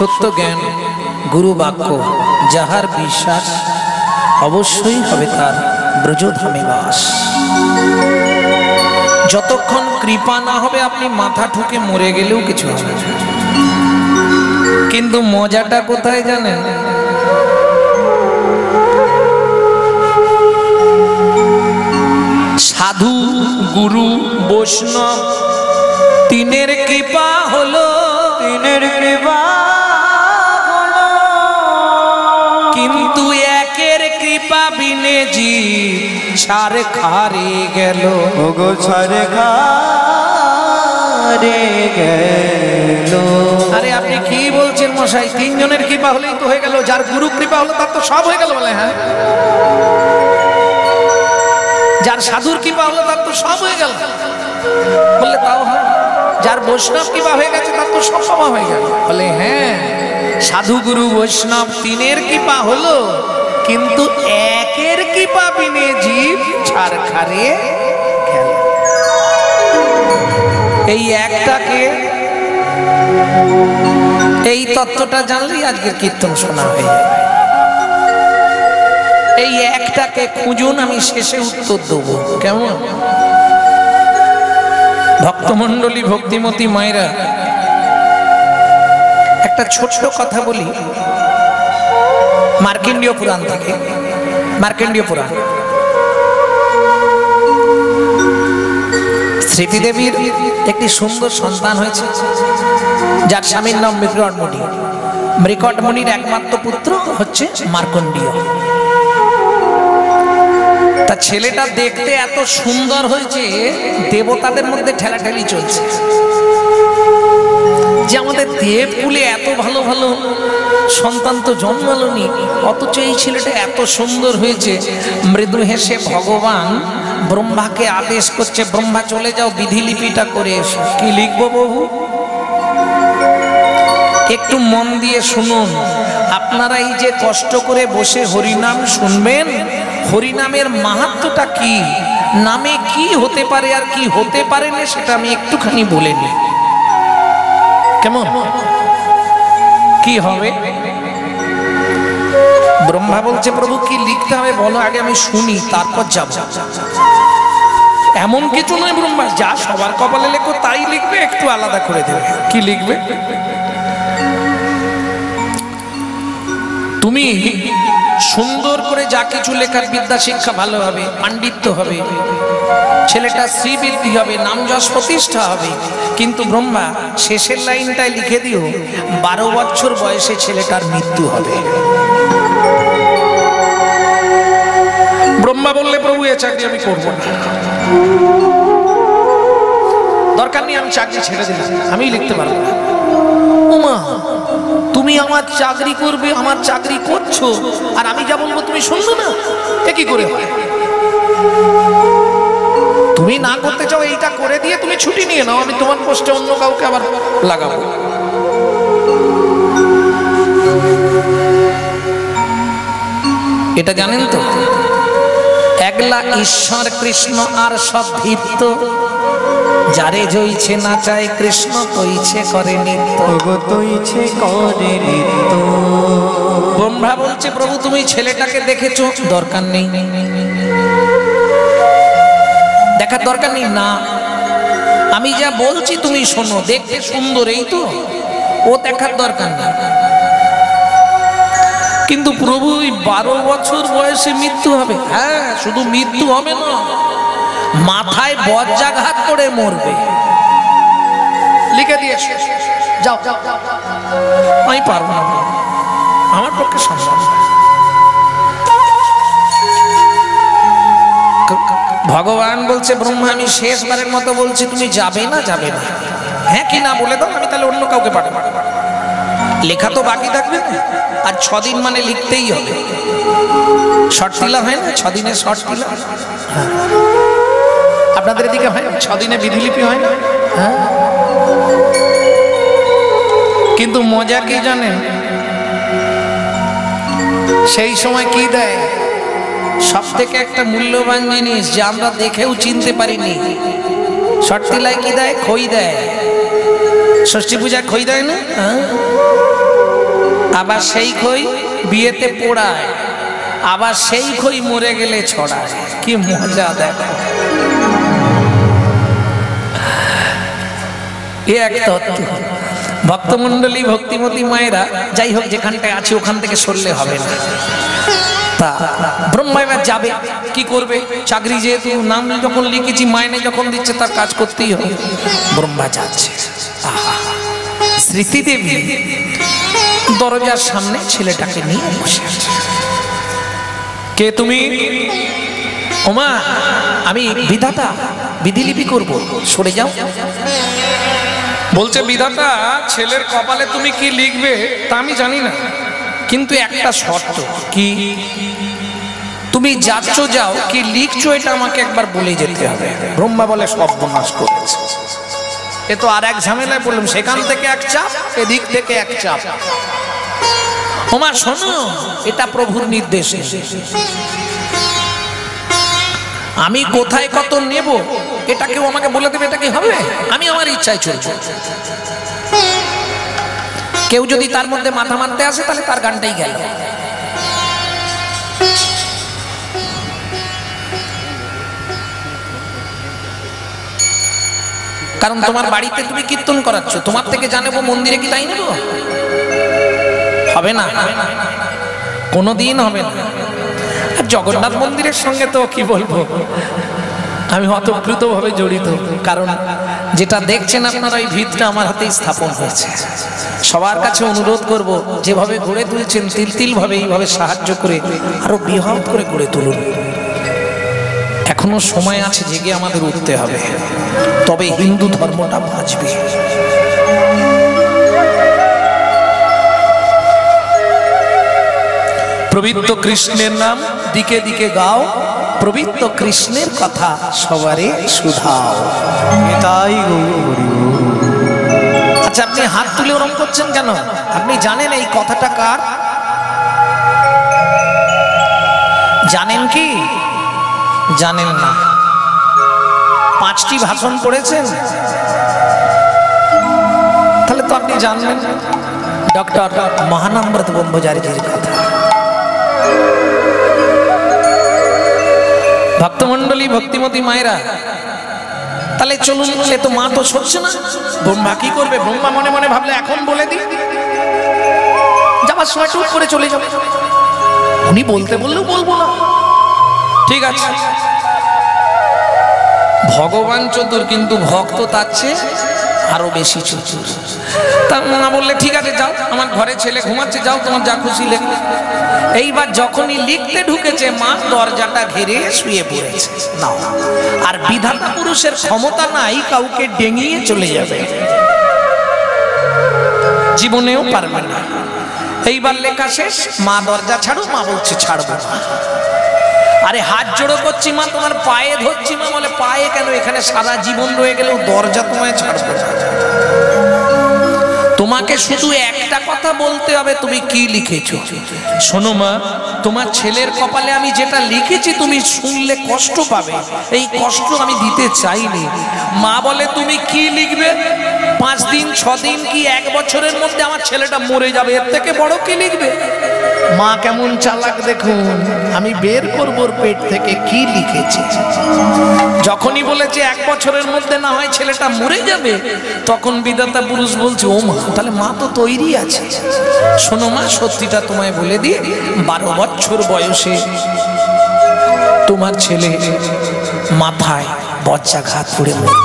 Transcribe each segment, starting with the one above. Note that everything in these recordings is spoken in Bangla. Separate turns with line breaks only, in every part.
সত্য জ্ঞান গুরু বাক্য যাহার বিশ্বাস অবশ্যই হবে তার ব্রজধামে বাস। যতক্ষণ কৃপা না হবে আপনি মাথা ঠুকে মরে গেলেও কিছু হবে না। কিন্তু মজাটা কোথায় জানেন? সাধু গুরু বৈষ্ণব তিনের কৃপা হলো,
তিনের কৃপা হলো,
কিন্তু একের কৃপা বিনে জীব ছাড় খারে গেল।
ওগো ছাড় খারে গেল।
আরে আপনি কি বলছেন মশাই? তিনজনের কৃপা হলেই তো হয়ে গেল, যার গুরু কৃপা হলো তার তো সব হয়ে গেল বলে। হ্যাঁ, যার সাধুর কৃপা হলো তার তো সব হয়ে গেল বললে তাও হয়। যার বৈষ্ণব কৃপা হয়ে গেছে তার তো সব সময় হয়ে গেল বলে। হ্যাঁ, সাধু গুরু বৈষ্ণব তিনের কৃপা হলো, কিন্তু একের কৃপা বিনে জীব ছাড় খারে গেল। এই একটাকে, এই তত্ত্বটা জানলেই আজকের কীর্তন শোনা হয়ে যাবে। এই একটাকে খুঁজুন, আমি শেষে উত্তর দেবো। কেমন? ভক্তমণ্ডলী, ভক্তিমতী মায়েরা, একটা ছোট্ট কথা বলি মার্কেন্ডীয় পুরাণ থেকে। মার্কেন্ডীয় পুরাণ, স্মৃতিদেবীর একটি সুন্দর সন্তান হয়েছে, যার স্বামীর নাম মৃকটমুনি। মৃকটমুনির একমাত্র পুত্র হচ্ছে মার্কণ্ডীয়। তা ছেলেটা দেখতে এত সুন্দর হয়েছে, দেবতাদের মধ্যে ঠেলাঠেলি চলছে যে আমাদের দেবকুলে এত ভালো ভালো সন্তান তো জন্মালোনি, অথচ এই ছেলেটা এত সুন্দর হয়েছে। মৃদু হেসে ভগবান ব্রহ্মাকে আদেশ করছে, ব্রহ্মা চলে যাও, বিধিলিপিটা করে এসো। কি লিখবো বহু? একটু মন দিয়ে শুনুন। আপনারা এই যে কষ্ট করে বসে হরিনাম শুনবেন, হরিনামের মাহাত্ম্যটা কি, নামে কি হতে পারে আর কি হতে পারে না, সেটা আমি একটুখানি বলে নিই। কেমন? কি হবে? ব্রহ্মা বলছে, প্রভু কি লিখতে হবে বলো, আগে আমি শুনি তারপর যাব। এমন কিছু নয় ব্রহ্মা, যা সবার কপালে লেখো তাই লিখবে, একটু আলাদা করে দেবে। কি লিখবে? তুমি সুন্দর করে যা কিছু লেখার, বিদ্যা শিক্ষা ভালো হবে, পাণ্ডিত্য হবে, ছেলেটা শ্রীবৃদ্ধি হবে, নাম যশ প্রতিষ্ঠা হবে, কিন্তু ব্রহ্মা শেষের লাইনটায় লিখে দিও 12 বছর বয়সে ছেলেটার মৃত্যু হবে। ব্রহ্মা বললে, প্রভু এ চাকরি আমি করবো না, দরকার নেই, আমি চাকরি ছেড়ে দিলাম, আমি লিখতে পারবো না। উমা, তুমি আমার চাকরি করবে, আমার চাকরি করছো, আর আমি যা বলবো তুমি শুনবে না? এ কি করে হয়? তুমি না করতে চাও, এইটা করে দিয়ে তুমি ছুটি নিয়ে নাও, আমি তোমার পোস্টে অন্য কাউকে আবার লাগাবো। এটা জানেন তো, একলা ঈশ্বর কৃষ্ণ আর সব ভিত্ত, যারে জইছে না চায় কৃষ্ণ তৈছে করে নিত্য।
তৈছে করে নিত্য।
ব্রহ্মা বলছে, প্রভু তুমি ছেলেটাকে দেখেছো? দরকার নেই, দেখার দরকার নেই। না, আমি যা বলছি তুমি শোনো, দেখতে সুন্দর এই তো, ও দেখার দরকার নেই। কিন্তু প্রভু 12 বছর বয়সে মৃত্যু হবে। হ্যাঁ, শুধু মৃত্যু হবে না, মাথায় বজ্রাঘাত করে মরবে। লিখে দিয়ে যাও, আমি পারবো না, আমার পক্ষে সম্ভব না। ভগবান বলছে, ব্রহ্মা আমি শেষবারের মতো বলছি, তুমি যাবে না? যাবে না? হ্যাঁ কি না বলে দাও, আমি তাহলে অন্য কাউকে পাঠাবো। লেখা তো বাকি থাকবে না, আর 6 দিন মানে লিখতেই হবে। শর্ট তিলা হয় না, 6 দিনের শর্ট তিলা। আপনাদের এদিকে হয় না? 6 দিনে বিধিলিপি হয় না? হ্যাঁ, কিন্তু মজা কি জানেন? সেই সময় কি দেয়? সব থেকে একটা মূল্যবান জিনিস, যে আমরা দেখেও চিনতে পারিনি। শর্ট তিলায় কি দেয়? খই দেয়। ষষ্ঠী পূজায় খই দেয় না? আবার সেই খই বিয়েতে পোড়ায়, আবার সেই খই মরে গেলে ছড়ায়। কি মজা দেখো, এ এক তত্ত্ব। ভক্তমণ্ডলী, ভক্তিমতী মায়েরা, যাই হোক যেখানটায় আছে ওখান থেকে সরলে হবে না। তা ব্রহ্মা এবার যাবে, কি করবে? চাকরি যেহেতু, নাম যখন লিখেছি, মাইনে যখন দিচ্ছে, তার কাজ করতেই হবে। ব্রহ্মা যাচ্ছে। স্মৃতিদেবী দরজার সামনে ছেলেটাকে নিয়ে বসে আছে। কে তুমি? ওমা, আমি বিধাতা, বিধিলিপি করব, সরে যাও। বলছে বিধাতা, ছেলের কপালে তুমি কি লিখবে তা আমি জানি না, কিন্তু একটা শর্ত। কি? তুমি যাচ্ছ যাও, কি লিখছো এটা আমাকে একবার বলে যেতে হবে। ব্রহ্মা বলে সর্বনাশ করেছে, এ তো আর এক ঝামেলায় বললাম, সেখান থেকে এক চাপ, এদিক থেকে এক চাপ। ওমা শোনো, এটা প্রভুর নির্দেশ, আমি কোথায় কত নেব এটা কেউ আমাকে বলে দেবে, এটা কি হবে? আমি আমার ইচ্ছায় চলছি। কেউ যদি তার মধ্যে মাথা মারতে আসে, তাহলে তার গানটাই গেল। কারণ তোমার বাড়িতে তুমি কীর্তন করাচ্ছ, তোমার থেকে জানাবো মন্দিরে কি তাই নেব? হবে না, কোনোদিন হবে না। জগন্নাথ মন্দিরের সঙ্গে তো কি বলবো, আমি অতপ্রুতভাবে জড়িত। কারণ যেটা দেখছেন আপনারা, এই ভিতটা আমার হাতেই স্থাপন হয়েছে। সবার কাছে অনুরোধ করব, যেভাবে গড়ে তুলছেন তিল তিল ভাবে এইভাবে সাহায্য করে আরো বৃহৎ করে গড়ে তুলুন। এখনো সময় আছে, জেগে আমাদের উঠতে হবে, তবে হিন্দু ধর্মটা বাঁচবে। পবিত্র কৃষ্ণের নাম দিকে দিকে গাও, পবিত্র কৃষ্ণের কথা সবারে শুধাও।
তাই
আচ্ছা, আপনি হাত তুলে ওরম করছেন কেন? আপনি জানেন এই কথাটা কার? জানেন কি? জানেন না? 5টি ভাষণ পড়েছেন, তাহলে তো আপনি জানবেন ডক্টর মহানামব্রত ব্রহ্মচারীজির কথা। ভক্তমণ্ডলী, ভক্তিমতী মায়েরা, তাহলে চলুন। সে তো মা তো সরছে না, ব্রহ্মা কি করবে? ব্রহ্মা মনে মনে ভাবলে এখন বলে দিই, যাবার সময় টুক করে চলে যাবে। উনি বলতে বললেও বলবো না, ঠিক আছে। ভগবান চতুর, কিন্তু ভক্ত তার চেয়ে আরো বেশি চতুর। তা মা বললে ঠিক আছে যাও, আমার ঘরে ছেলে ঘুমাচ্ছে, যাও তোমার যা খুশি লেখো। এইবার যখনই লিখতে ঢুকেছে, মা দরজাটা ঘিরে শুয়ে পড়েছে। নাও, আর বিধাতা পুরুষের ক্ষমতা নাই কাউকে ডেঙিয়ে চলে যাবে, জীবনেও পারবে না। এইবার লেখা শেষ, মা দরজা ছাড়ো। মা বলছে ছাড়বো না। আরে হাত জোড়ো করছি মা, তোমার পায়ে ধরছি। মা বলে পায়ে কেন, এখানে সারা জীবন রয়ে গেলেও দরজা তোমায় ছাড়বো না। তোমাকে শুধু একটা কথা বলতে হবে, তুমি কি লিখেছো। শোনো মা, তোমার ছেলের কপালে আমি যেটা লিখেছি তুমি শুনলে কষ্ট পাবে, এই কষ্ট আমি দিতে চাইনি। মা বলে তুমি কি লিখবে? 5 দিন 6 দিন কি 1 বছরের মধ্যে আমার ছেলেটা মরে যাবে, এর থেকে বড় কি লিখবে? মা কেমন চালাক দেখুন, আমি বের করব ওর পেট থেকে কি লিখেছে। যখনই বলেছে 1 বছরের মধ্যে না হয় ছেলেটা মরে যাবে, তখন বিধাতা পুরুষ বলছে ও মা, তাহলে মা তো তৈরি আছে। শোনো মা, সত্যিটা তোমায় বলে দিই, 12 বছর বয়সে তোমার ছেলে মাথায় বজ্রাঘাত পড়ে মরবে।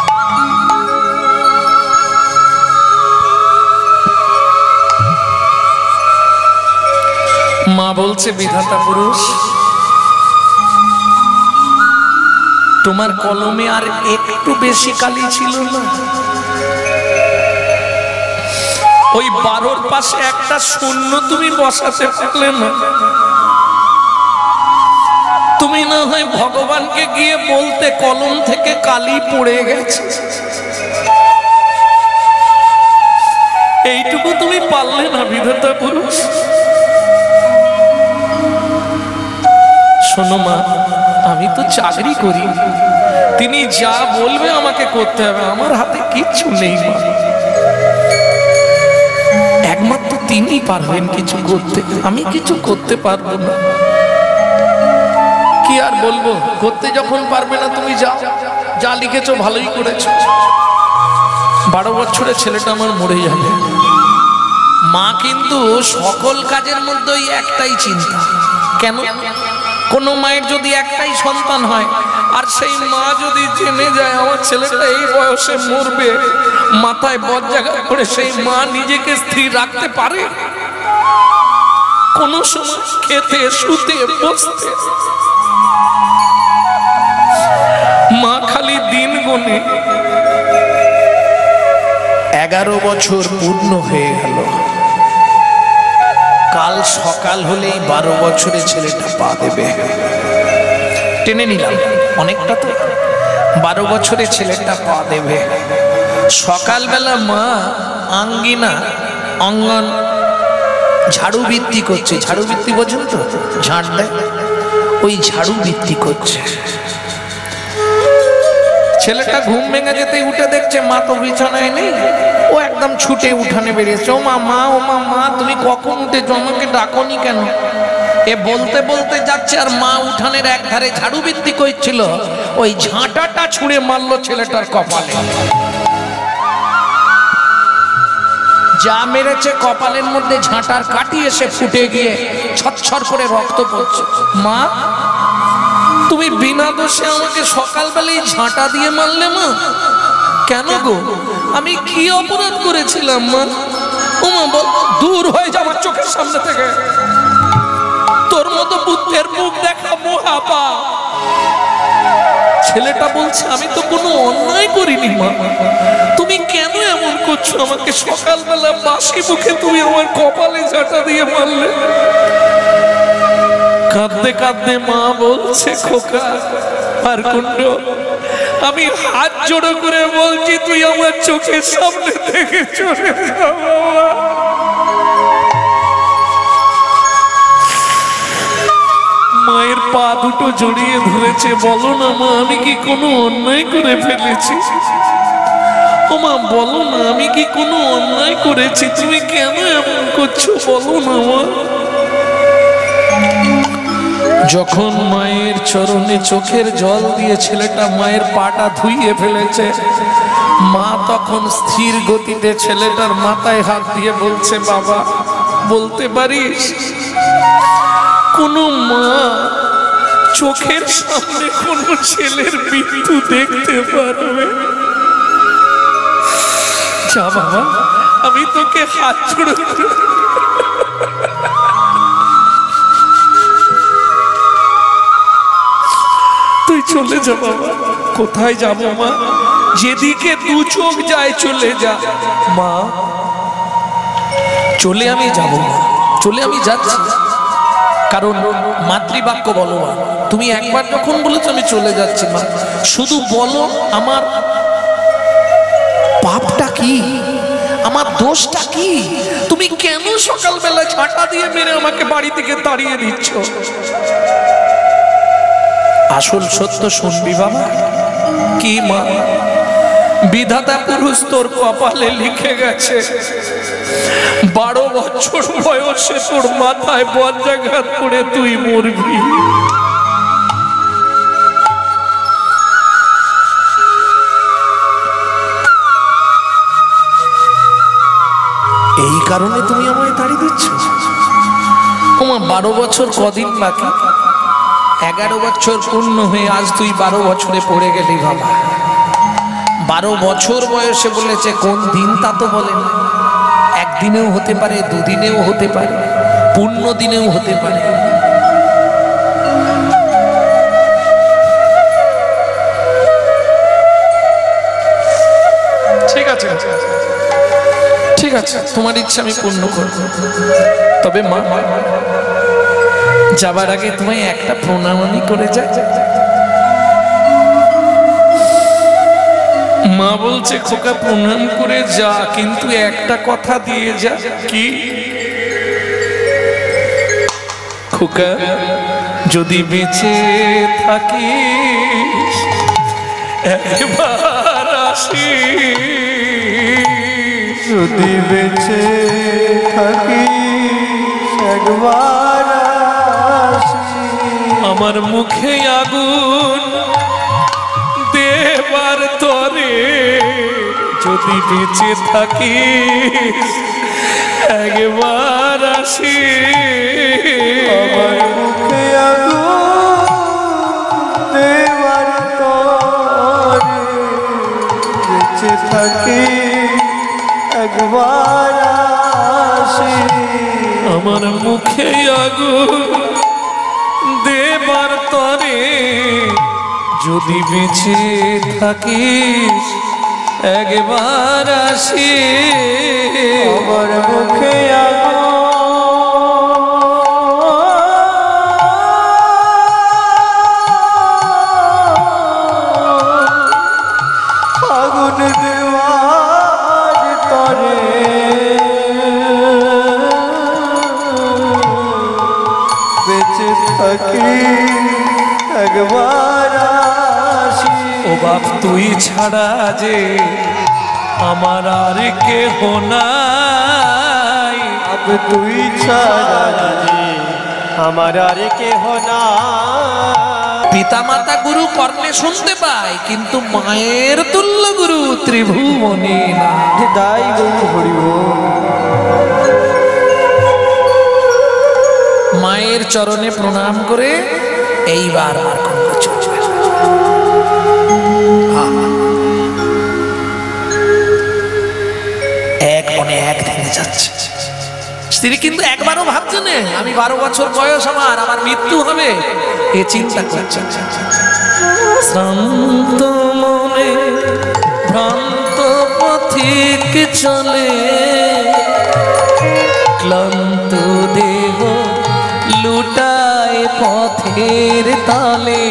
মা বলছে বিধাতা পুরুষ, তোমার কলমে আর একটু বেশি কালি ছিল না? ওই 12-র পাশে একটা শূন্য তুমি বসাতে পারলে না? তুমি না হয় ভগবানকে গিয়ে বলতে কলম থেকে কালি পড়ে গেছে, এইটুকু তুমি পারলে না বিধাতা পুরুষ? শোনো মা, আমি তো চাকরি করি, তিনি যা বলবে আমাকে করতে হবে, আমার হাতে কিচ্ছু নেই মা। একমাত্র তিনি পারবেন কিছু করতে? আমি কিছু করতে পারবো না। কি আর বলবো, করতে যখন পারবে না তুমি যাও, যা লিখেছো ভালোই করেছো। 12 বছরের ছেলেটা আমার মরে যাবে। মা কিন্তু সকল কাজের মধ্যেই একটাই চিন্তা। কেন? কোন মায়ের যদি একটাই সন্তান হয় আর সেই মা যদি জেনে যায় আমার ছেলেটা এই বয়সে মরবে, মাথায় বজ্রাঘাত করে সেই মা নিজেকে স্থির রাখতে পারে? কোন সময় খেতে শুতে বসতে মা খালি দিন গুনে 11 বছর পূর্ণ হয়ে গেল। কাল সকাল হলেই 12 বছরের ছেলেটা পা দেবে। টেনে নিলাম অনেকটা তো। 12 বছরের ছেলেটা পা দেবে। সকালবেলা মা আঙ্গিনা অঙ্গন ঝাড়ু বৃত্তি করছে। ঝাড়ু বৃত্তি বোঝেন তো? ঝাড় দেয়, ওই ঝাড়ু বৃত্তি করছে। ছেলেটা ঘুম ভেঙে যেতেই উঠে দেখছে মা তো বিছানায় নেই। ও একদম ছুটে উঠানে বেরিয়েছে। ও মা, মা, ও মা, মা তুমি কখন উঠেছো? আমাকে ডাকনি কেন? এ বলতে বলতে যাচ্ছে আর মা উঠানের এক ধারে ঝাড়ু বৃত্তি করছিল। ওই ঝাঁটাটা ছুঁড়ে মারলো ছেলেটার কপালে। যা মেরেছে কপালের মধ্যে ঝাঁটার কাটি এসে ফুটে গিয়ে ছটছর করে রক্ত পড়ছে। মা, তুমি বিনা দোষে আমাকে সকালবেলায় ঝাঁটা দিয়ে মারলে মা? কেন গো, আমি কি অপরাধ করেছিলাম মা? ও মা বল, দূর হয়ে যা আমার চোখের সামনে থেকে। তোর মতো বুদ্ধের মুখ দেখা মহাপা। ছেলেটা বলছে আমি তো কোনো অন্যায় করিনি মা, তুমি কেন এমন করছো? আমাকে সকালবেলা বাসি মুখে তুমি আমার কপালে ঝাঁটা দিয়ে মারলে। কাঁদতে কাঁদতে মা বলছে খোকা আর কুণ্ড, আমি হাত জোড়ো করে বলছি তুই আমার চোখের সামনে থেকে চলে যা বাবা। মায়ের পা দুটো জড়িয়ে ধরেছে। বলো না মা, আমি কি কোনো অন্যায় করে ফেলেছি? ও মা বলো না, আমি কি কোনো অন্যায় করেছি? তুমি কেন এমন করছো বলো না মা। যখন মায়ের চরণে চোখের জল দিয়ে ছেলেটা মায়ের পাটা ধুইয়ে ফেলেছে, মা তখন স্থির গতিতে ছেলেটার মাথায় হাত দিয়ে বলছে বাবা, বলতে পারিস কোনো মা চোখের সামনে কোনো ছেলের মৃত্যু দেখতে পারবে? যা বাবা, আমি তোকে হাত জোড়ো তুই চলে যা বাবা। কোথায় যাবো মা? যেদিকে দু চোখ যায় চলে যা মা। চলে আমি যাব না, চলে আমি যাচ্ছি, কারণ মাতৃবাক্য বলো মা। তুমি একবার যখন বলেছো আমি চলে যাচ্ছি মা, শুধু বলো আমার পাপটা কি, আমার দোষটা কি? তুমি কেন সকালবেলা ঝাঁটা দিয়ে মেরে আমাকে বাড়ি থেকে তাড়িয়ে দিচ্ছ? আসল সত্য শুনবি বাবা। কি মা, বিধাতা পুরুষ তোর কপালে লিখে গেছে 12 বছর বয়সে তোর মাথায় বজ্রাঘাত করে তুই মরবি। এই কারণে তুমি আমায় তাড়িয়ে দিচ্ছ? তোমার 12 বছর কদিন বাকি? 11 বছর পূর্ণ হয়ে আজ তুই 12 বছরে পড়ে গেলি বাবা। 12 বছর বয়সে বলেছে, কোন দিন তা তো বলেন। একদিনেও হতে পারে, দুদিনেও হতে পারে, পূর্ণ দিনেও হতে পারে। ঠিক আছে, ঠিক আছে, তোমার ইচ্ছা আমি পূর্ণ করব। তবে মা, যাবার আগে তোমায় একটা প্রণামী করে যায়। মা বলছে খোকা প্রণাম করে যা, কিন্তু একটা কথা দিয়ে যা। কি? খোকা যদি বেঁচে থাকিস একবার আসিস,
যদি বেঁচে থাকিস একবার আসি।
আমার মুখে আগুন দেবার তরে যদি বেঁচে থাকিস একবার আসি।
আমার মুখে আগুন দেবার তরে বেঁচে থাকি একবার আসি।
আমার মুখে আগুন দেবার তরে যদি বেঁচে থাকিস একবার আসি।
আমার মুখে আগুন দেওয়ার তরে বেঁচে থাকি একবার আসি।
ও বাপ তুই ছাড়া যে আমার আর কেহ নাই।
अब তুই ছাড়া যে আমার আর কেহ না।
পিতা মাতা গুরু কর্ণে শুনতে পায়, কিন্তু মায়ের তুল্য গুরু ত্রিভুবনে না।
হৃদয় গৌ হরিব।
মায়ের চরণে প্রণাম করে এইবার মার্কণ্ড চলবে। এক মনে এক থেকে যাচ্ছে। স্ত্রী কিন্তু একবারও ভাবছে না আমি 12 বছর বয়স, আমার মৃত্যু হবে, এ চিন্তা করছে। শান্ত মনে ভ্রান্ত পথিক চলে, ক্লান্ত দেহ লুটায় পথের তলে।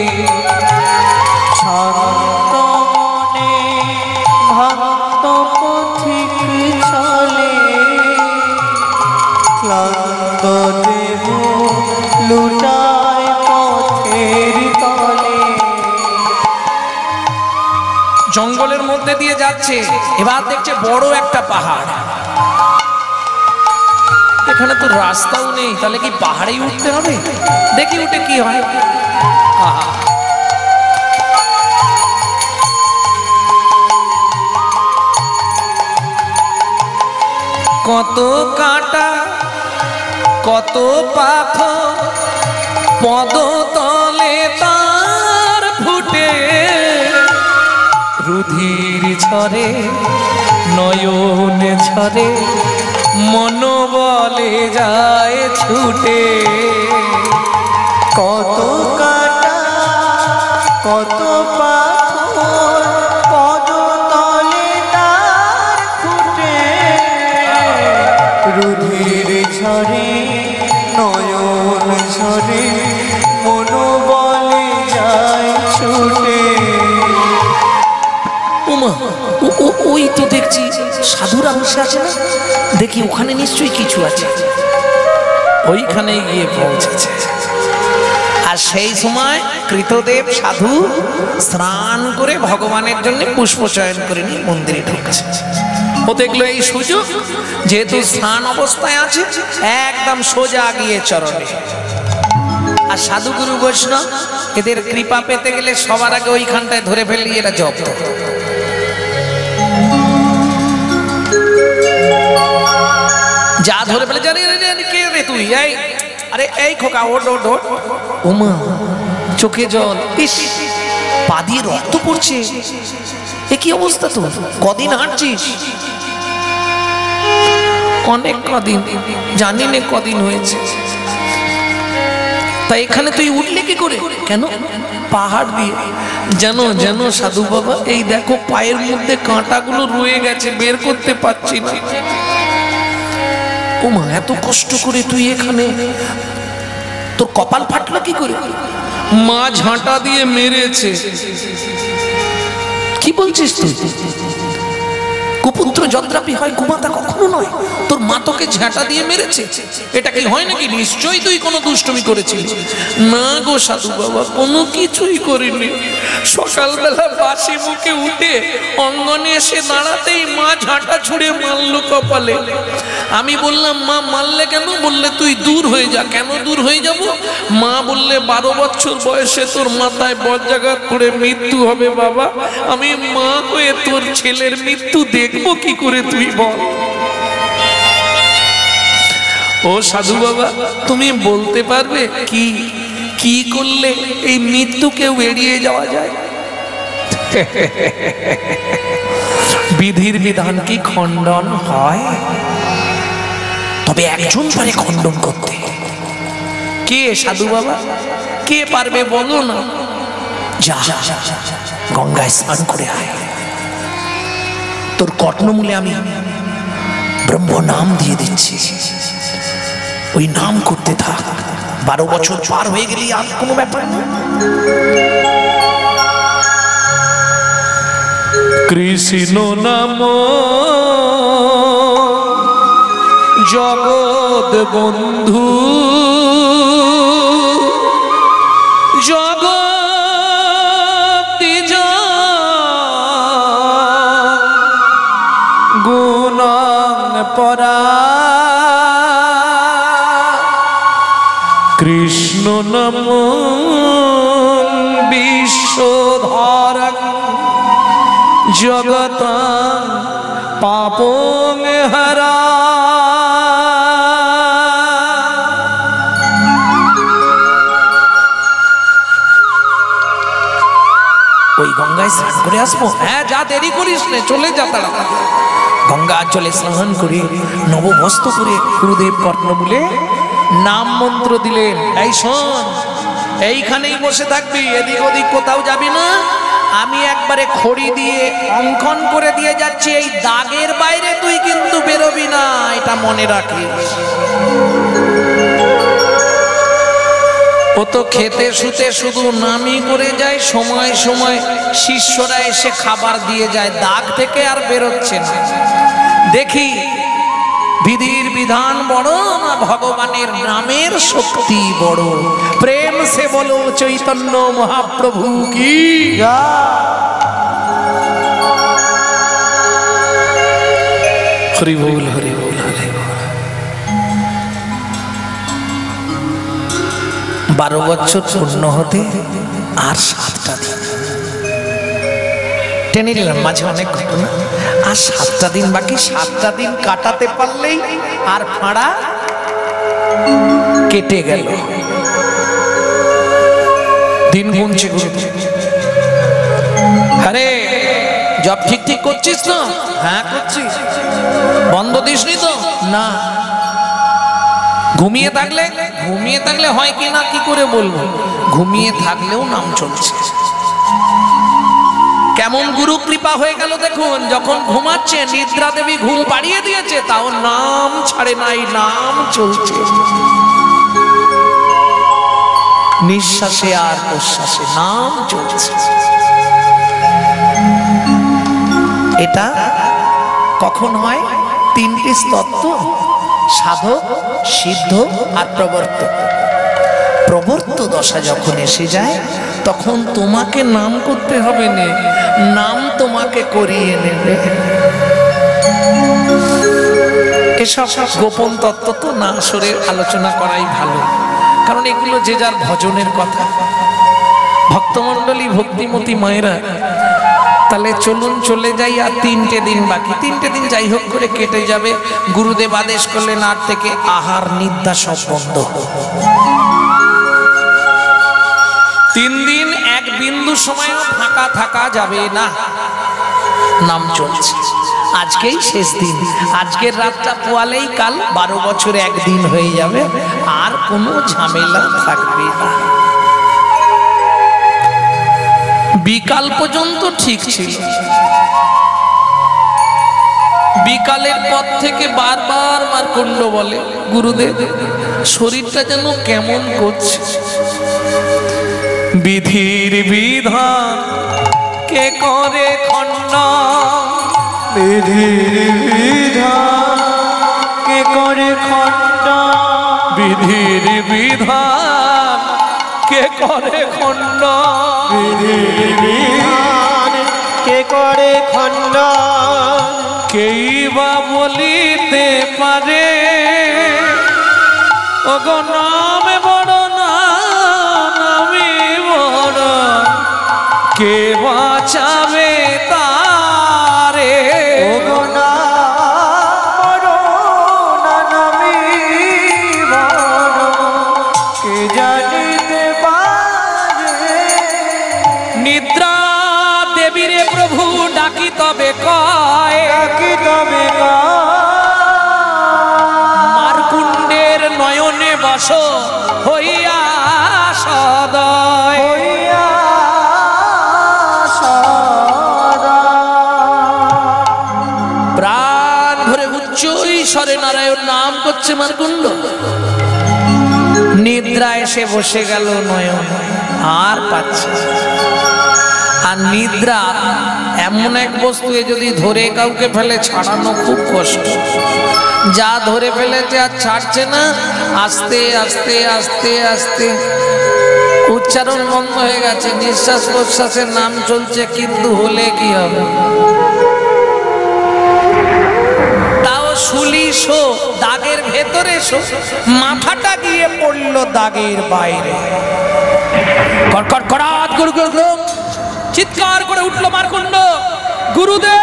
শান্ত মনে ভক্ত পথিক চলে, ক্লান্ত দেহ লুটায় পথের তলে।
জঙ্গলের মধ্যে দিয়ে যাচ্ছে, এবার দেখছে বড় একটা পাহাড়। এখানে তো রাস্তাও নেই, তাহলে কি পাহাড়েই উঠতে হবে? দেখি উঠে কি হয়। আহা, কত কাঁটা কত পাথর পদতলে তার ফুটে, রুধির ঝরে নয়ন ঝরে মন বলে যায় ছুটে।
কত কাটা কত পাথর পদতলে তার ফুটে, রুধির ঝরে নয়ন ঝরে মন বলে যায় ছুটে।
উমা, ওই তো দেখছি সাধুরা বসে আছে না, দেখি ওখানে নিশ্চয়ই কিছু আছে। ওইখানে গিয়ে পৌঁছেছে। আর সেই সময় কৃতদেব সাধু স্নান করে ভগবানের জন্য পুষ্প চয়ন করে নিয়ে মন্দিরে ঢুকেছে। ও দেখলো এই সুযোগ, যেহেতু স্নান অবস্থায় আছে, একদম সোজা গিয়ে চরণে। আর সাধু গুরু বৈষ্ণব এদের কৃপা পেতে গেলে সবার আগে ওইখানটায় ধরে ফেললি এরা জব্দ। যা ধরে ফেলে জানি কে রে তুই, এই আরে এই খোকা ওট ওট ওট। ওমা, চোখে জল, ইস পা দিয়ে রক্ত পড়ছে, এ কি অবস্থা? তো কদিন হাঁটছিস? অনেক কদিন, জানি না কদিন হয়েছে। তাই এখানে তুই উঠলে কি করে? কেন? পাহাড় দিয়ে। জানো জানো সাধু বাবা, এই দেখো পায়ের মধ্যে কাঁটাগুলো রয়ে গেছে, বের করতে পারছি না। ওমা, এত কষ্ট করে তুই এখানে, তোর কপাল ফাটলো কি করে? মা ঝাঁটা দিয়ে মেরেছে। কি বলছিস তুই? কুপুত্র যদ্রাপি হয় কুমাতা কখনো নয়। তোর মা তোকে ঝাঁটা দিয়ে মেরেছে, এটা কি হয় নাকি? নিশ্চয়ই তুই কোনো দুষ্টুমি করেছিস। না গো সাধু বাবা, কোনো কিছুই করিনি। সকালবেলা বাসি মুখে উঠে অঙ্গনে এসে দাঁড়াতেই মা ঝাঁটা ছুঁড়ে মারল কপালে। আমি বললাম, মা মারলে কেন? বললে তুই দূর হয়ে যা। কেন দূর হয়ে যাব? মা বললে 12 বছর বয়সে তোর মাথায় বজ্রাঘাত করে মৃত্যু হবে বাবা। আমি মা হয়ে তোর ছেলের মৃত্যু দেখবো কি করে তুই বল। ও সাধু বাবা, তুমি বলতে পারবে কি কি করলে এই মৃত্যুকেও এড়িয়ে যাওয়া যায়? বিধির বিধান কি খণ্ডন হয়? তবে একজন পারে খণ্ডন করতে। কে সাধু বাবা? কে পারবে বলো না? যা গঙ্গায় স্নান করে আয়। তোর কর্ণমূলে আমি ব্রহ্ম নাম দিয়ে দিচ্ছি, ওই নাম করতে থাক। 12 বছর পার হয়ে গেলি আর কোনো ব্যাপার না। কৃষ্ণ নাম জগৎ বন্ধু, জগৎ গুণং পরা। কৃষ্ণ নাম বিশ্বধরং জগত পাপং হরা। ওই গঙ্গায় স্নান করে আসবো। হ্যাঁ যা, দেরি করিস নে, চলে যা তাড়াতাড়ি। গঙ্গা জলে স্নান করে নববস্ত্র করে গুরুদেব কর্ণমূলে নাম মন্ত্র দিলেন। এই শোন, এইখানেই বসে থাকবি, এদিক ওদিক কোথাও যাবি না। আমি একবারে খড়ি দিয়ে অঙ্কন করে দিয়ে যাচ্ছি, এই দাগের বাইরে তুই কিন্তু বেরোবি না, এটা মনে রাখিস। ও তো খেতে শুতে শুধু নামই করে যায়, সময় সময় শিষ্যরা এসে খাবার দিয়ে যায়, দাগ থেকে আর বেরোচ্ছে না। দেখি বিধির বিধান বড় না ভগবানের নামের শক্তি বড়? প্রেম সে বলো চৈতন্য মহাপ্রভু কি। হরি বল, হরি বল, হরি বল। 12 বছর পূর্ণ হতে আর 7টা দিন টেনে নিলাম, মাঝে অনেক ঘটনা। আর 7টা দিন বাকি। 7টা দিন কাটাতে পারলেই আর ফাঁড়া কেটে গেল। দিন গুনছে। আরে জব ঠিক ঠিক করছিস তো? হ্যাঁ করছি। বন্ধ দিসনি তো? না। ঘুমিয়ে থাকলে হয় কি না কি করে বলবো? ঘুমিয়ে থাকলেও নাম চলছে। কেমন গুরু কৃপা হয়ে গেল দেখুন। যখন ঘুমাচ্ছে নিদ্রা দেবী ঘুম পাড়িয়ে দিয়েছে, তাও নাম ছাড়ে নাই, নাম চলছে। নিঃশ্বাসে আর প্রশ্বাসে নাম চলছে। এটা কখন হয়? 3টি তত্ত্ব, সাধক, সিদ্ধ আর প্রবর্তক। প্রবর্ত দশা যখন এসে যায় তখন তোমাকে নাম করতে হবে না, নাম তোমাকে করিয়ে নেবে। এসব গোপন তত্ত্ব তো না সরে আলোচনা করাই ভালো, কারণ এগুলো যে যার ভজনের কথা। ভক্তমণ্ডলী, ভক্তিমতী মায়েরা, তাহলে চলুন চলে যাই। আর 3টে দিন বাকি। 3টে দিন যাই হোক করে কেটে যাবে। গুরুদেব আদেশ করলেন আর থেকে আহার নিদ্রা সব বন্ধ। 3 দিন এক বিন্দু সময় ফাঁকা থাকা যাবে না, নাম চলছে। আজকেই শেষ দিন। আজকের রাতটা পোয়ালেই কাল 12 বছরে একদিন হয়ে যাবে, আর কোনো ঝামেলা থাকবে না। বিকাল পর্যন্ত ঠিক ছিল। বিকালের পর থেকে বারবার মারকুণ্ড বলে, গুরুদেব শরীরটা যেন কেমন করছে। বিধির বিধান কে করে খণ্ডন,
বিধির বিধান কে করে খণ্ডন,
বিধির বিধান কে করে খণ্ডন,
বিধির বিধান কে করে খণ্ডন,
কেই বা বলিতে পারে ওগো নামে বড় না নামে বড়, কে বাঁচাবে তারে
ওগো না বড় না নামি বড়, কে জানিতে পারে।
নিদ্রা দেবীরে প্রভু ডাকি তবে কয়,
ডাকি তবে
মারকুণ্ডের নয়নে বস হইয়া সদয়,
হইয়া সদা।
প্রাণ ভরে উচ্চ ঈশ্বরে নারায়ণ নাম করছে মারকুণ্ড। নিদ্রা এসে বসে গেল নয়ন, আর পাচ্ছে না। আর নিদ্রা এমন এক বস্তু, যদি ধরে কাউকে ফেলে ছাড়ানো খুব কষ্ট। যা ধরে ফেলেছে আর ছাড়ছে না, আস্তে আস্তে আস্তে আস্তে উচ্চারণ বন্ধ হয়ে গেছে, নিঃশ্বাস প্রশ্বাসের নাম চলছে, কিন্তু হলে কি হবে? তাও শুলি শো, দাগের ভেতরে শো, মাথাটা গিয়ে পড়লো দাগের বাইরে। কড়কড় কড়াত গুরু গুরু গুরু চিৎকার করে উঠলো মারকুণ্ড, গুরুদেব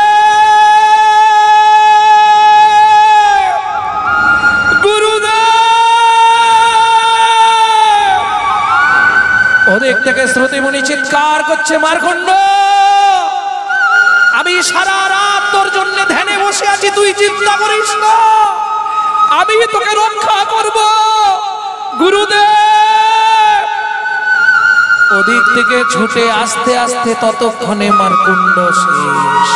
গুরুদেব। ওদিক থেকে শ্রুতিমুনি চিৎকার করছে, মারকুণ্ড আমি সারা রাত তোর জন্য ধ্যানে বসে আছি, তুই চিন্তা করিস না, আমি তোকে রক্ষা করব গুরুদেব। ওদিক থেকে ছুটে আস্তে আস্তে ততক্ষণে মারকুণ্ড শেষ।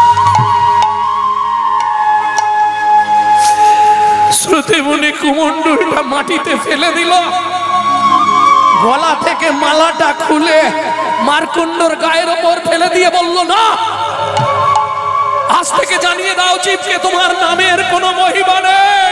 শ্রুতিমুনি কুমণ্ডুলটা মাটিতে ফেলে দিল, গলা থেকে মালাটা খুলে মারকুণ্ডর গায়ের ওপর ফেলে দিয়ে বলল, না, আজ থেকে জানিয়ে দাও জীবকে তোমার নামের কোনো মহিমা নেই।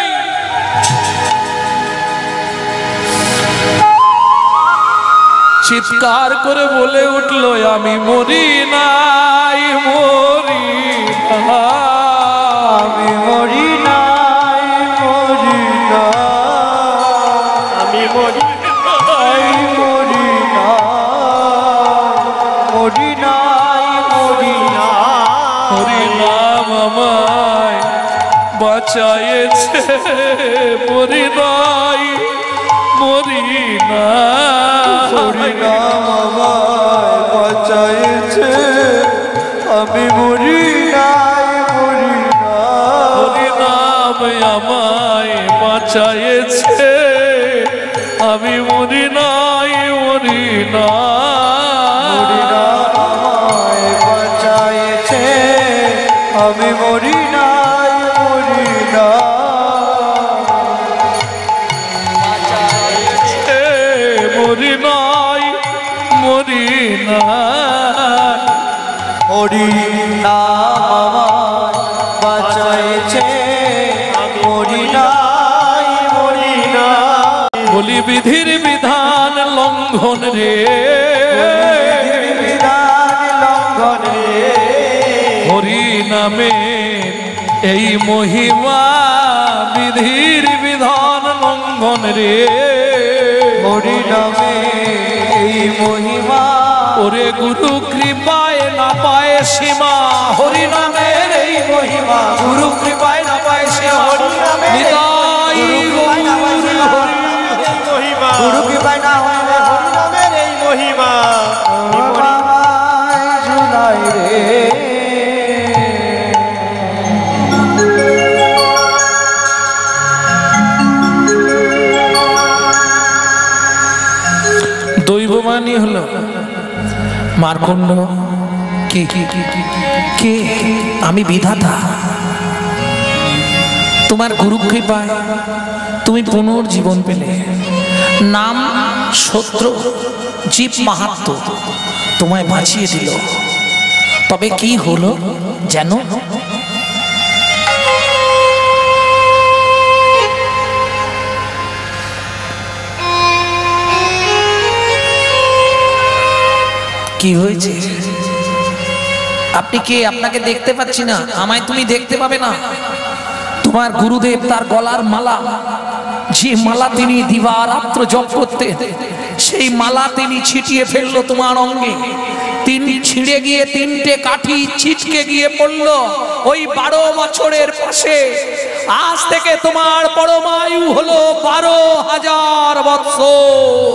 চিৎকার করে বলে উঠলো, আমি মরি নাই মরি না,
আমি মরি নাই মরি না, আমি মরি নাই মরি না, মরি নাই মরি না।
হরি নাম আমায় বাঁচায়েছে, মরি নাই মরি না,
হরি নাম আমায় বাঁচাইছে, আমি মরি নাই মরি না।
হরি নাম আমায় বাঁচায়েছে, আমি মরি নাই মরি না।
হরি নাম আমায় বাঁচাইছে, আমি মরি নাই মরি না।
মরি নাই মরি না।
হরি নাম আমায় বাঁচাইছে, আমি মরি নাই মরি না।
বলি বিধির বিধান লঙ্ঘন রে,
বিধান লঙ্ঘন রে,
হরি নামে এই মহিমা, বিধির বিধান লঙ্ঘন রে।
হরি নামে এই মহিমা,
ওরে গুরু কৃপায় না পায় সীমা, হরি নামের এই মহিমা, গুরু কৃপায় না পায় সীমা।
হরি নামে
নিতাই গৌর হরি,
গুরু কৃপায় না হইলে হরি নামের এই মহিমা শুনাই রে।
দৈববাণী হলো, মারকুণ্ড কে কে কে কে আমি বিধাতা, তোমার গুরু কৃপায় তুমি পুনর্জীবন পেলে। নাম সত্য, জীব মাহাত্ম্য তোমায় বাঁচিয়ে দিল। তবে কি হলো যেন কি হয়েছে? আপনি কে? আপনাকে দেখতে পাচ্ছি না। আমায় তুমি দেখতে পাবে না। তোমার গুরুদেব তার গলার মালা, যে মালা তিনি দিবারাত্র জপ করতেন, সেই মালা তিনি ছিটিয়ে ফেললো তোমার অঙ্গে। তিনি ছিঁড়ে গিয়ে তিনটে কাঠি ছিটকে গিয়ে পড়লো ওই 12 বছরের পাশে। আজ থেকে তোমার পরমায়ু হলো 12,000 বৎসর।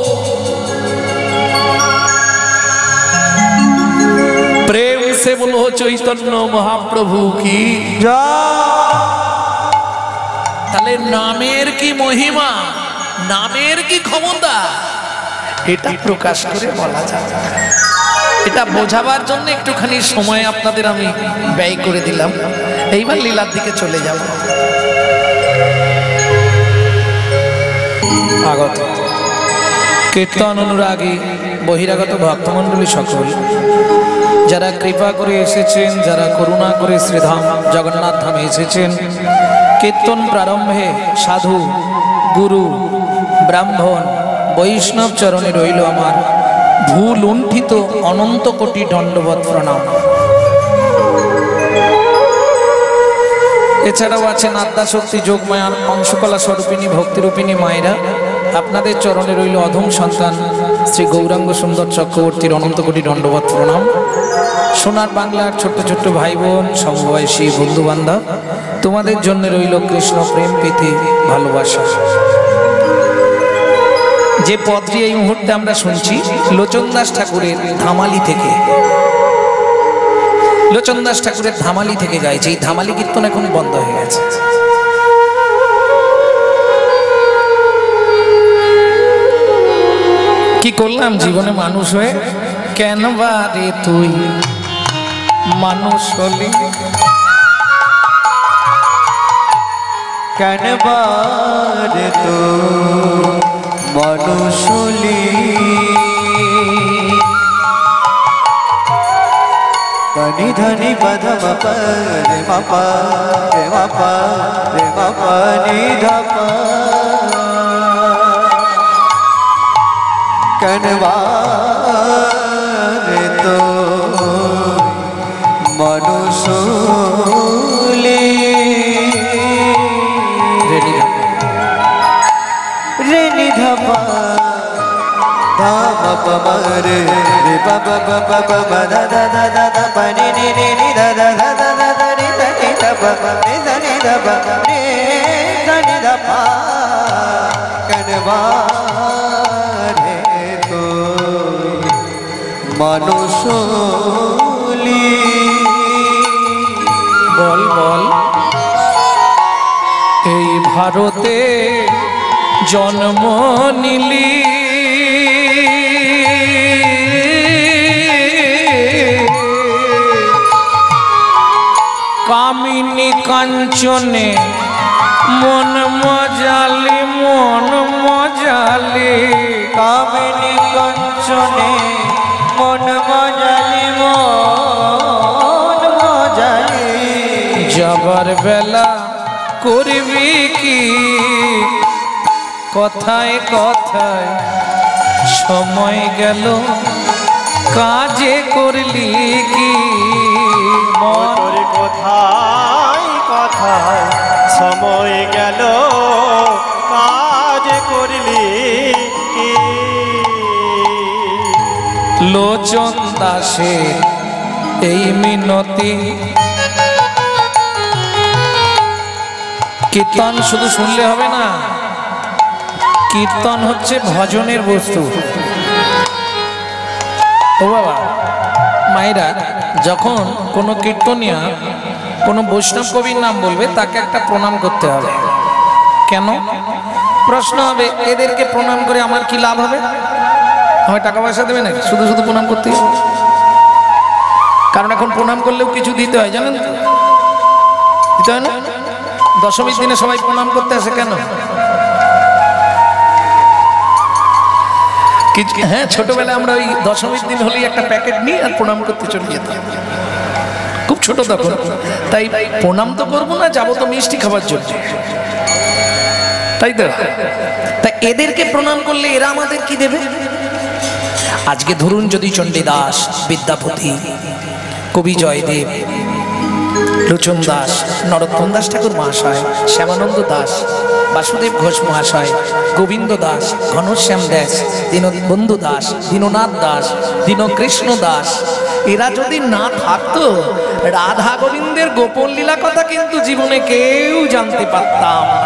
প্রেম সে বলো চৈতন্য মহাপ্রভু কি। তাহলে নামের কি মহিমা, নামের কি ক্ষমতা, এটা প্রকাশ করে বলা যায়। এটা বোঝাবার জন্য একটুখানি সময় আপনাদের আমি ব্যয় করে দিলাম। এইবার লীলার দিকে চলে যাব। আগত কীর্তন অনুরাগী বহিরাগত ভক্তমণ্ডলী সকল, যারা কৃপা করে এসেছেন, যারা করুণা করে শ্রীধাম জগন্নাথ ধামে এসেছেন, কীর্তন প্রারম্ভে সাধু গুরু ব্রাহ্মণ বৈষ্ণব চরণে রইল আমার ভুল লুণ্ঠিত অনন্ত কোটি দণ্ডবৎ প্রণাম। এছাড়াও আছেন আদ্যাশক্তি যোগমায়ার অংশকলা স্বরূপিণী ভক্তিরূপিণী মায়েরা, আপনাদের চরণে রইল অধম সন্তান শ্রী গৌরাঙ্গ সুন্দর চক্রবর্তীর অনন্ত কোটি দণ্ডবৎ প্রণাম। সোনার বাংলার ছোট্ট ছোট্ট ভাই বোন, সমবয়সী বন্ধু বান্ধব, তোমাদের জন্য রইল কৃষ্ণ প্রেম প্রীতি ভালোবাসা। যে পদটি এই মুহূর্তে আমরা শুনছি লোচন দাস ঠাকুরের ধামালি থেকে, লোচন দাস ঠাকুরের ধামালি থেকে গাইছে। এই ধামালি কীর্তন এখন বন্ধ হয়ে গেছে। কি করলাম জীবনে মানুষ হয়ে? কেন বারে তুই মানুষ হলি,
কেন বারে তুই মানুষ হলি, ধনি ধনি পদম রে মাপা রে মাপা রে মাপা নি ধাপা, কেন বারে তুই মানুষ হলি, রে নি ধাপা ধাপা পমরে রে বাবা বাবা বাবা দাদা দাদা দাদা পানি নি নি নি দাদা দাদা দাদা রে নি ধাপা রে নি ধাপা রে নি ধাপা, কেন বারে তুই মানুষ হলি।
বল বল এই ভারতে জন্ম নিলি, কামিনী কাঞ্চনে মন মজালি, মন মজালি,
কামিনী কাঞ্চনে মন মজালি, মন মজালি,
যাবার বেলা করবি কি কথায় কথায়, সময় গেল কাজে করলি কি,
মন কথায় কথায় সময় গেল কাজ করলি কি।
লোচন দাসের এই মিনতি, কীর্তন শুধু শুনলে হবে না, কীর্তন হচ্ছে ভজনের বস্তু। ও বাবা মায়েরা, যখন কোনো কীর্তনিয়া কোনো বৈষ্ণব কবির নাম বলবে তাকে একটা প্রণাম করতে হবে। কেন? প্রশ্ন হবে এদেরকে প্রণাম করে আমার কি লাভ হবে? আমায় টাকা পয়সা দেবে নাকি? শুধু শুধু প্রণাম করতে হবে? কারণ এখন প্রণাম করলেও কিছু দিতে হয়, জানেন তো? দিতে হয় না? দশমীর দিনে সবাই প্রণাম করতে আসে কেন? হ্যাঁ, ছোটবেলায় আমরা ওই দশমীর দিন হলেই একটা প্যাকেট নিয়ে আর প্রণাম করতে চলে যেতাম, খুব ছোট তখন। তাই প্রণাম তো করবো না, যাবো তো মিষ্টি খাবার জন্য, তাই তো? তাই এদেরকে প্রণাম করলে এরা আমাদের কি দেবে? আজকে ধরুন যদি চণ্ডীদাস, বিদ্যাপতি, কবি জয়দেব, লোচন দাস, নরোত্তম দাস ঠাকুর মহাশয়, শ্যামানন্দ দাস, বাসুদেব ঘোষ মহাশয়, গোবিন্দ দাস, ঘনশ্যাম দাস, দীনবন্ধু দাস, দীননাথ দাস, দীনকৃষ্ণ দাস, এরা যদি না থাকতো রাধা গোবিন্দের গোপন লীলা কথা কিন্তু জীবনে কেউ জানতে পারতাম না।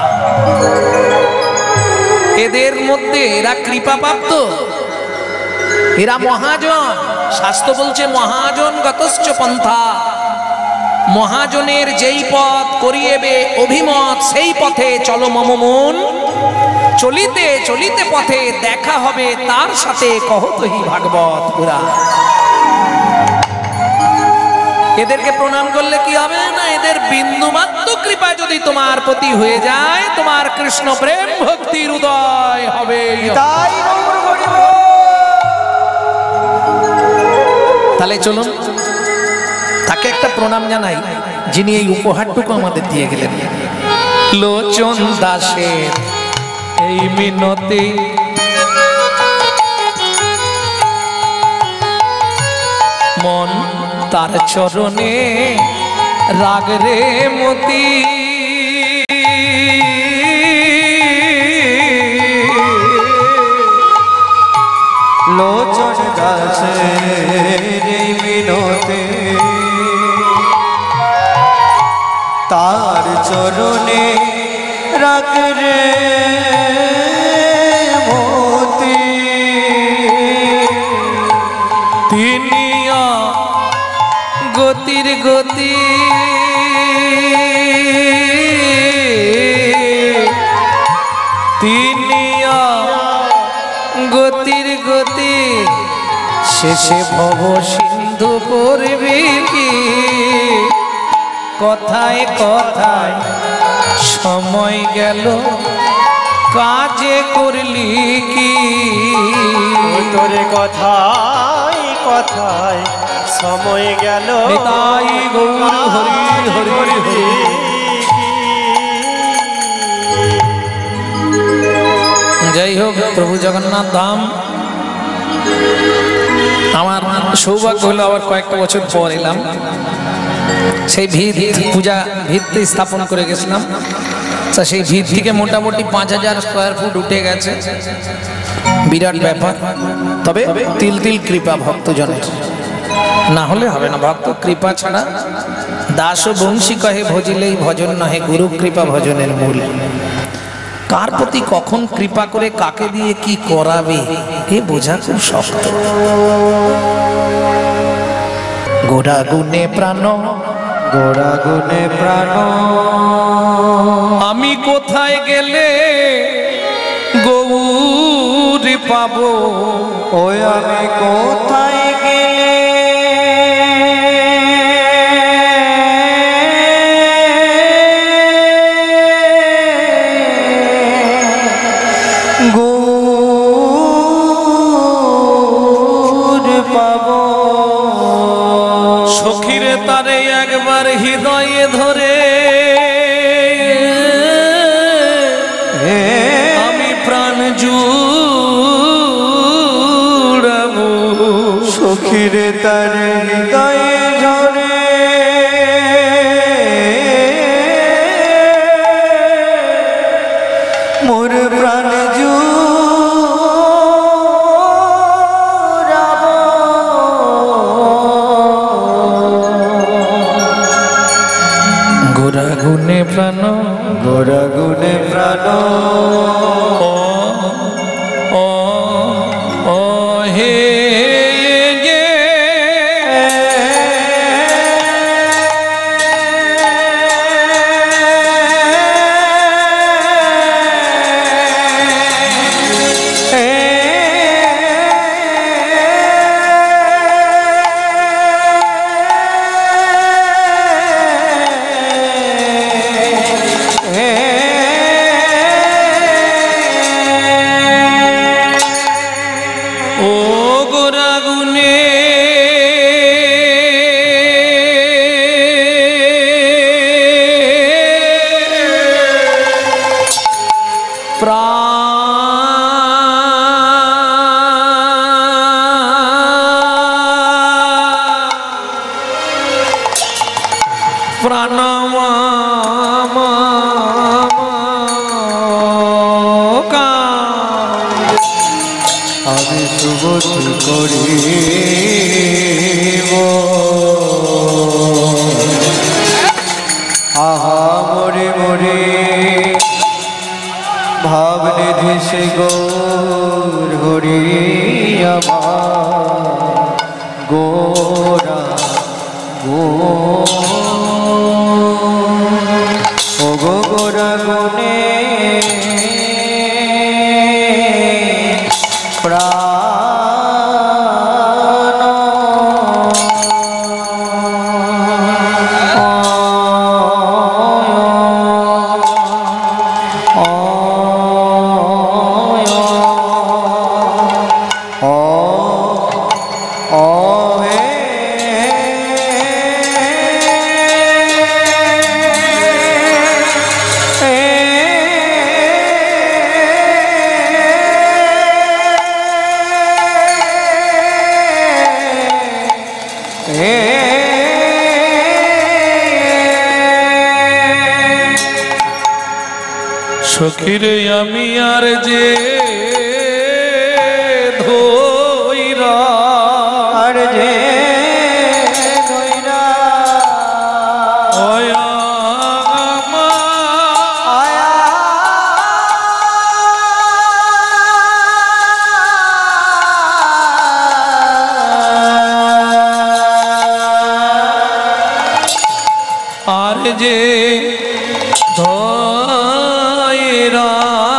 এদের মধ্যে এরা কৃপা প্রাপ্ত, এরা মহাজন। শাস্ত্র বলছে মহাজন গতশ্চ পন্থা, মহাজনের যেই পথ করিয়েবে অভিমত সেই পথে চলো মম মন, চলিতে চলিতে পথে দেখা হবে তার সাথে কহতহি ভাগবত পুরা। এদেরকে প্রণাম করলে কি হবে না, এদের বিন্দুমাত্র কৃপা যদি তোমার প্রতি হয়ে যায়, তোমার কৃষ্ণ প্রেম ভক্তির উদয় হবে। তাহলে চলুন তাকে একটা প্রণাম জানাই, যিনি এই উপহারটুকু আমাদের দিয়ে গেলেন। লোচন দাসের এই মিনতি, মন তার চরণে রাগ রে মতি,
লোচন দাসের মিনতি, তার চরণে রাখ রে মতি,
তিনি গতির গতি, তিনি গতির গতি, শেষে ভব সিন্ধু করবি কি, কথায় কথায় সময় গেল কাজে করলি কি,
তোরে কথায় কথায় সময় গেল
তাই গৌর হরি হরি হরি। যাই হোক, প্রভু জগন্নাথ ধাম আমার সৌভাগ্য হলো আবার কয়েকটা বছর পর এলাম। সেই ভিত পূজা ভিত্তি স্থাপন করে গেছিলাম, তা সেই ভিত থেকে মোটামুটি 5000 স্কোয়ার ফুট উঠে গেছে, বিরাট ব্যাপার। তবে তিল তিল কৃপা ভক্তজনের, না হলে হবে না। ভক্ত কৃপা ছাড়া দাস ও বংশী কহে ভজিলেই ভজন নহে, গুরু কৃপা ভজনের মূল। কার প্রতি কখন কৃপা করে কাকে দিয়ে কি করাবে এ বোঝা খুব শক্ত। গোড়া গুণে প্রাণ,
গোড়া গুণে প্রাণ,
আমি কোথায় গেলে গৌরী পাবো,
ওই আমি কোথায় গেলে গৌর পাবো,
সখীরে তারে একবার হৃদয়ে ধরে আমি প্রাণ জুড়াবো,
সখীরে তার হৃদয়ে ঝরে মোর প্রাণ জুড়াবো,
গোড়া গুণে প্রাণ,
গোড়া গুণে প্রাণ,
ও ও হে গে ও গোড়া গুণে প্রাণ
সুবুদ্ধি করিব আহা মরে মরে ভাবনিধি সে গৌর হরি আমার গোরা গো ও গো গোরা গুনে
সখিরে আমি আর যে ধইরা
আর যে ধইরা
ওয়া
আয়া
আর যে ধইরা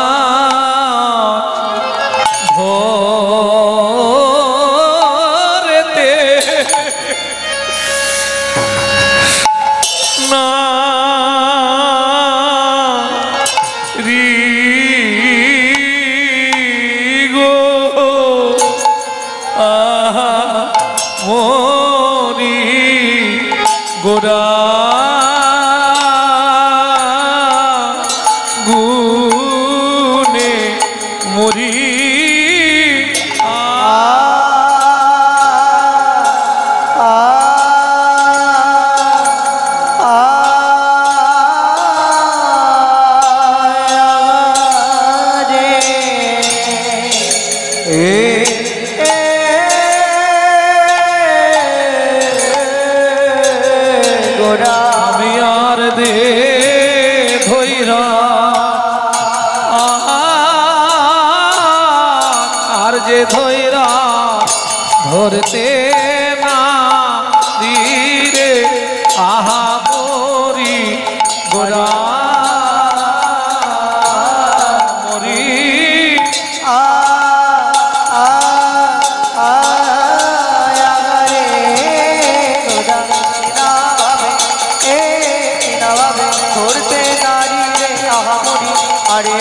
ধরেতে না রি গো আহা মরি গোরা গুনে মরি আমি আর দে ধইরা আর যে ধইরা ধরতে না ধীরে আহা মরি গোরা মরি
ধরতে নারী রে আহামরি আরে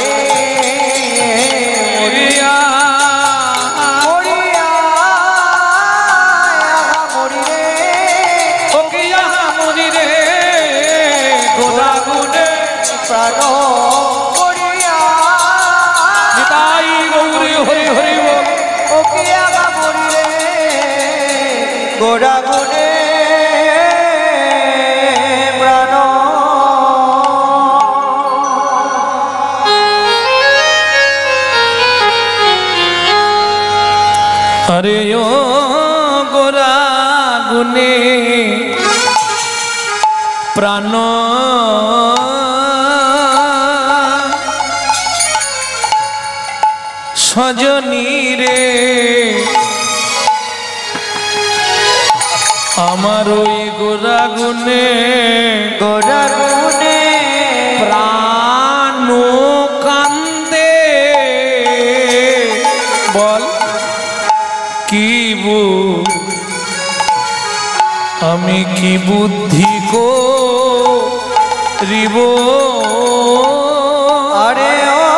মরিয়া
মরিয়া আহামরি রে
ওকিয়া মরি রে গোরা গুনে
প্রাণ মরিয়া
নিতাই গৌরী হরি হরি বল
ওকে আহামরি রে গোড়া গুনে প্রাণ
আরে ও গোরা গুনে প্রাণ সজনী রে আমার ওই গোরা গুনে
গোড়া গুনে
প্রাণ কান্দে বল কি আমি কি বুদ্ধি করিব
আরে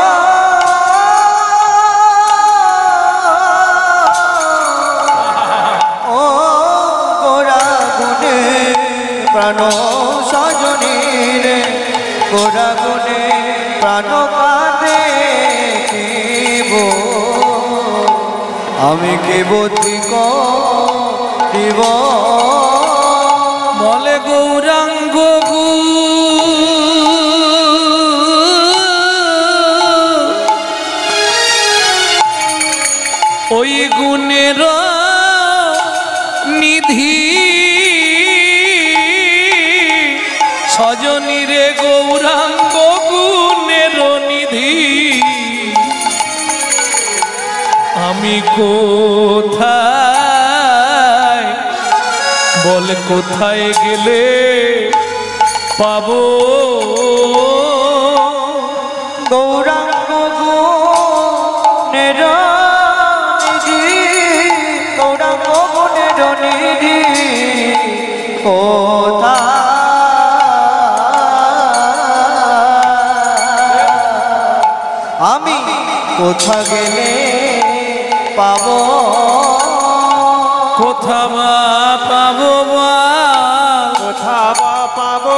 ও গোড়া গুনে প্রাণ সজনী রে গোড়া গুনে প্রাণ কাঁদে কিব আমি কি বুদ্ধি করিব
বলে গৌরাঙ্গ ওই গুণের নিধি সজনী রে গৌরাঙ্গ গুণের নিধি আমি কোথায় বল কোথায় গেলে পাবো
গৌরাঙ্গ গুণের নিধি গৌরাঙ্গ গুণের নিধি আমি কোথা গেলে পাবো
কোথা বা পাবো
কোথা বা পাবো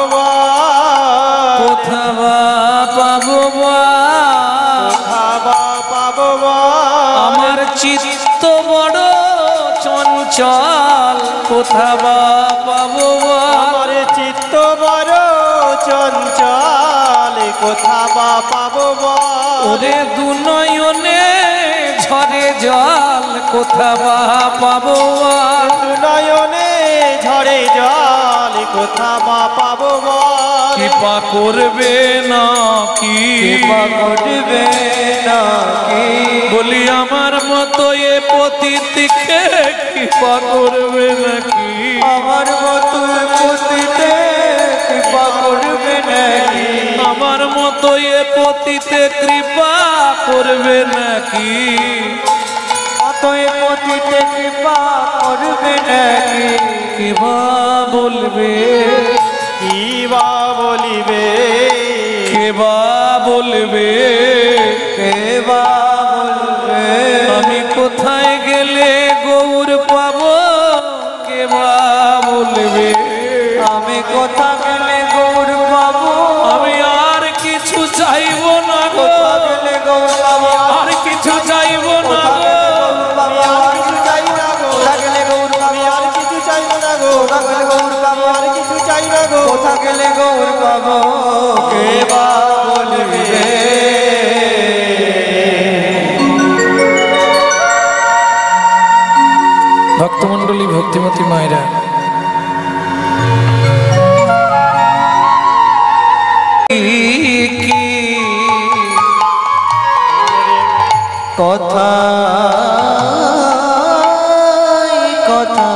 কোথা বা পাবো
কোথা বা পাবো
আমার চিত্ত বড় চঞ্চল কোথা বা পাবো
আমার চিত্ত বড় চঞ্চল কোথা বা পাবো
ওরে দুনয়নে ঝরে জল কোথা বা পাবো
নয়নে ঝরে জল কোথা বা পাবো
কৃপা করবে না কি
কৃপা করবে নাকি
বলি আমার মতো এ পতিতকে কৃপা করবে নাকি
আমার মতো পতিতে কৃপা করবে নাকি
আমার মতো এ পতিতে কৃপা করবে নাকি
অতএ পতিতে কৃপা করবে নাকি
কিবা বলবে
কি বা বলিবে
কেবা বলবে
কেবা বলবে
আমি কোথায় গেলে গৌর পাবো কেবা বলবে
আমি কোথা গেলে গৌর পাবো
আমি আর কিছু চাইবো না গো
কোথা গেলে গৌর পাবো
আর কিছু চাইবো না
কোথা গেলে গৌর পাবো
আর কিছু চাইবো না গো
কোথা গেলে গৌর পাবো
আর কিছু চাই না গো
কোথা গেলে গৌর পাবো কেবা বলবে
ভক্তমণ্ডলী ভক্তিমতী মায়েরা
কথা কথা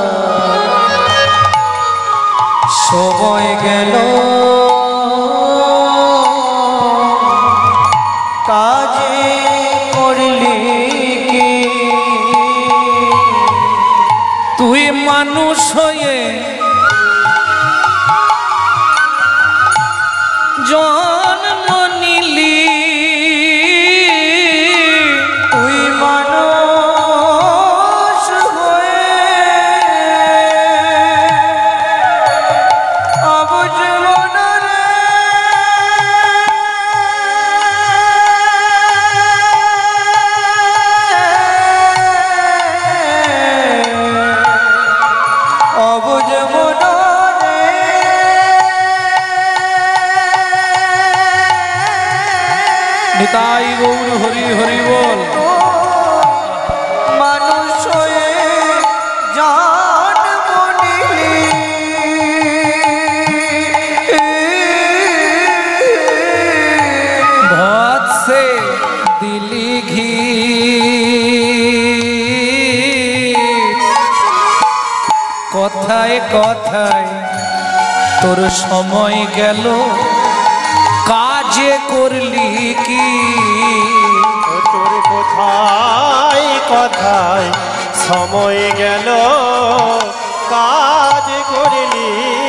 সময় গেল কাজে করলি কি
তুই মানুষ হয়ে জন্ম নিলি
তুই মানুষ হয়ে অবুঝ মনরে অবুঝ মনরে
নিতাই গৌর হরি হরি বল
মানুষ হয়ে জন্ম নিলি
ভাত সে দিলি ঘি কথায় কথায় তোর সময় গেল কাজে করলি কি
তোর কোথায় কথায় সময় গেল কাজ করলি